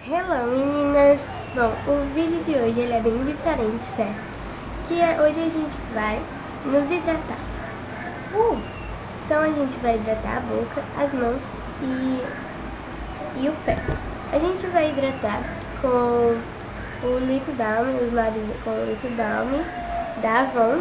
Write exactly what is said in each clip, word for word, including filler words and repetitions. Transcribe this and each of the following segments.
Hello meninas! Bom, o vídeo de hoje ele é bem diferente, certo? Que é, hoje a gente vai nos hidratar. Uh! Então a gente vai hidratar a boca, as mãos e, e o pé. A gente vai hidratar com o Lip Balm, os lábios com o Lip Balm da Avon.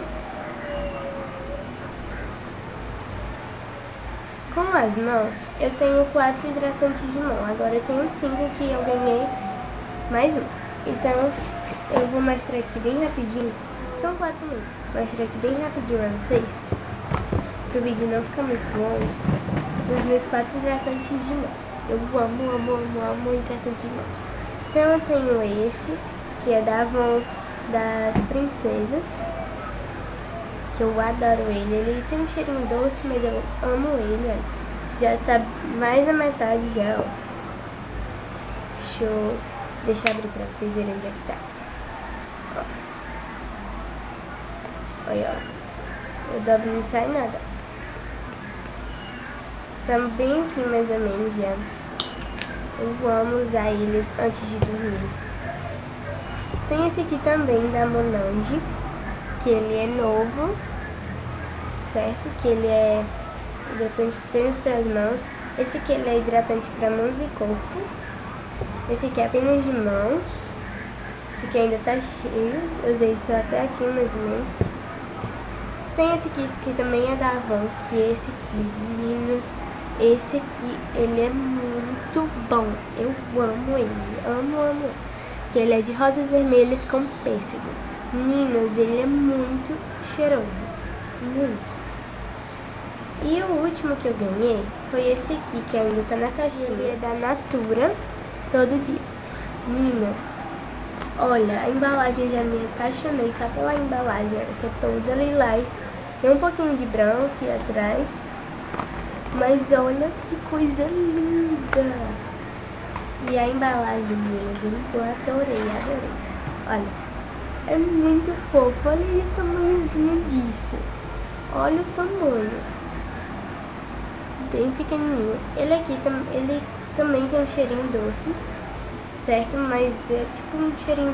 Com as mãos, eu tenho quatro hidratantes de mão. Agora eu tenho cinco que eu ganhei mais um. Então, eu vou mostrar aqui bem rapidinho. São quatro mesmo. Vou mostrar aqui bem rapidinho pra vocês, para o vídeo não ficar muito longo, os meus quatro hidratantes de mãos. Eu amo, amo, amo, amo hidratante de mãos. Então, eu tenho esse, que é da Avon das Princesas, que eu adoro ele. Ele tem um cheirinho doce, mas eu amo ele, olha. Já tá mais da metade já, ó. Deixa eu, deixa eu abrir pra vocês verem onde é que tá. Ó. Olha, ó. O dobro não sai nada. Tá bem aqui mais ou menos já. Eu amo usar ele antes de dormir. Tem esse aqui também, da Monange, que ele é novo, certo? Que ele é hidratante apenas para as mãos. Esse aqui ele é hidratante para mãos e corpo. Esse aqui é apenas de mãos. Esse aqui ainda tá cheio. Eu usei isso até aqui mais ou menos. Tem esse aqui que também é da Avon, que é esse aqui, meninas. Esse aqui, ele é muito bom. Eu amo ele, amo, amo. Que ele é de rosas vermelhas com pêssego. Meninas, ele é muito cheiroso, muito. E o último que eu ganhei foi esse aqui, que ainda tá na caixinha. Ele é da Natura, todo dia. Meninas, olha, a embalagem, já me apaixonei só pela embalagem, que é toda lilás. Tem um pouquinho de branco aqui atrás, mas olha que coisa linda. E a embalagem, meninas, eu adorei, adorei. Olha, é muito fofo, olha o tamanhozinho disso. Olha o tamanho. Bem pequenininho. Ele aqui ele também tem um cheirinho doce, certo? Mas é tipo um cheirinho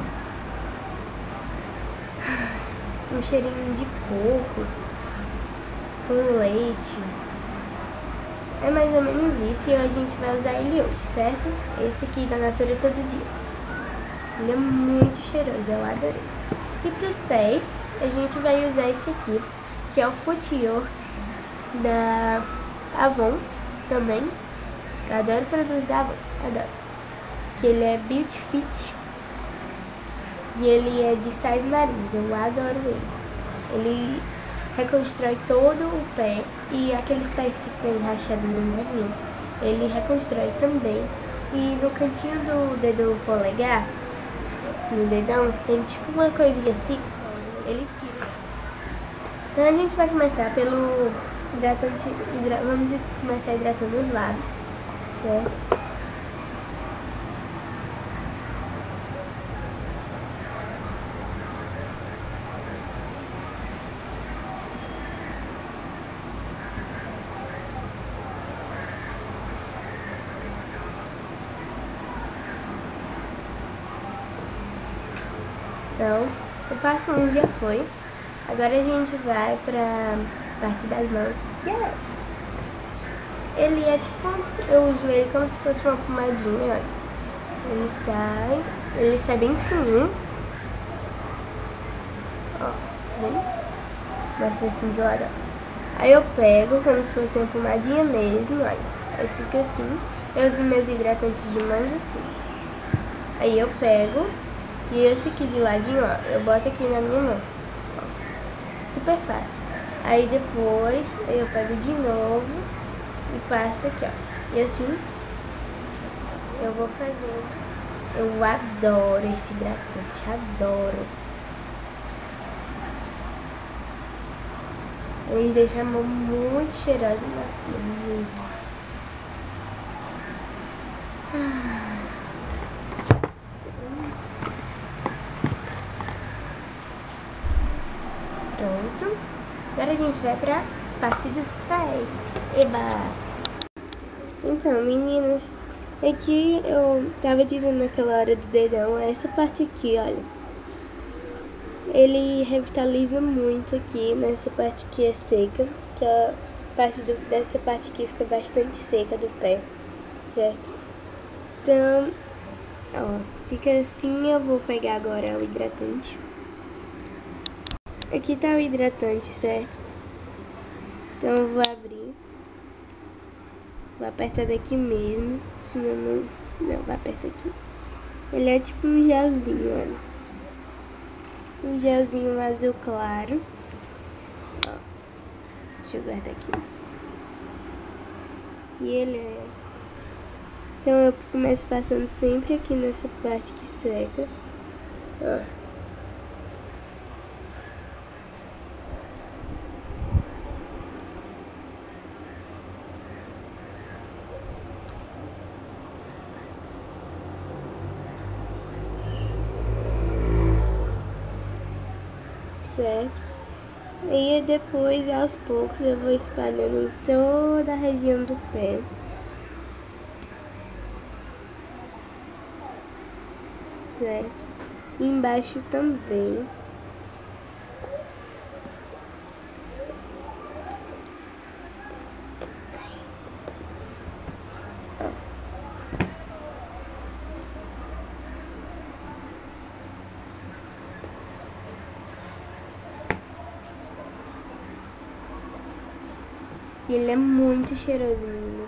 um cheirinho de coco com leite. É mais ou menos isso, e a gente vai usar ele hoje, certo? Esse aqui da Natura todo dia. Ele é muito cheiroso, eu adorei. E para os pés, a gente vai usar esse aqui, que é o Foot Yours da Avon também. Eu adoro produtos da Avon, adoro. Que ele é Beauty Fit e ele é de sais marinhos, eu adoro ele. Ele reconstrói todo o pé, e aqueles pés que tem rachaduras, ele reconstrói também. E no cantinho do dedo polegar, no dedão, tem tipo uma coisinha assim, ele tira. Então a gente vai começar pelo hidratante, hidra, vamos começar hidratando os lábios, certo? Então, o passo um já foi. Agora a gente vai pra parte das mãos. Yes! Ele é tipo, eu uso ele como se fosse uma pomadinha, olha. Ele sai, ele sai bem fininho. Ó, vem? Mostra assim do lado, ó. Aí eu pego como se fosse uma pomadinha mesmo, olha. Aí fica assim. Eu uso meus hidratantes de mãos assim. Aí eu pego, e esse aqui de ladinho, ó, eu boto aqui na minha mão. Ó, super fácil. Aí depois eu pego de novo e passo aqui, ó. E assim eu vou fazendo. Eu adoro esse hidratante, adoro. Eles deixam a mão muito cheirosa e macia, muito. Pronto. Agora a gente vai pra parte dos pés. Eba! Então, meninas, Aqui eu tava dizendo naquela hora do dedão, essa parte aqui, olha. Ele revitaliza muito aqui, nessa parte que é seca, que a parte do, dessa parte aqui fica bastante seca do pé, certo? Então, ó, fica assim. Eu vou pegar agora o hidratante. Aqui tá o hidratante, certo? Então eu vou abrir. Vou apertar daqui mesmo, senão não... Não, vou apertar aqui. Ele é tipo um gelzinho, olha. Um gelzinho azul claro. Ó, deixa eu guardar aqui. E ele é esse. Então eu começo passando sempre aqui nessa parte que seca. Ó. Certo? E depois, aos poucos, eu vou espalhando em toda a região do pé. Certo? E embaixo também. E ele é muito cheiroso, meninas.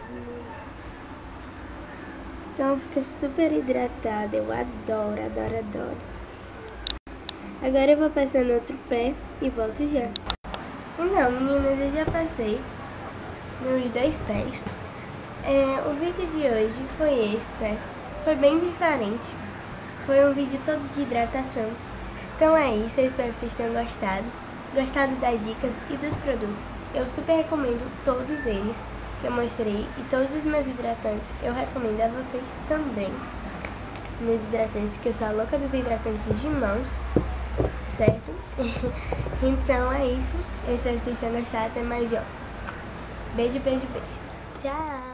Então fica super hidratado. Eu adoro, adoro, adoro. Agora eu vou passar no outro pé e volto já. Então, meninas, eu já passei nos dois pés. É, o vídeo de hoje foi esse, certo? Foi bem diferente. Foi um vídeo todo de hidratação. Então é isso, eu espero que vocês tenham gostado. Gostado das dicas e dos produtos. Eu super recomendo todos eles que eu mostrei. E todos os meus hidratantes eu recomendo a vocês também. Meus hidratantes, que eu sou a louca dos hidratantes de mãos, certo? Então é isso. Eu espero que vocês tenham gostado. Até mais, ó. Beijo, beijo, beijo. Tchau!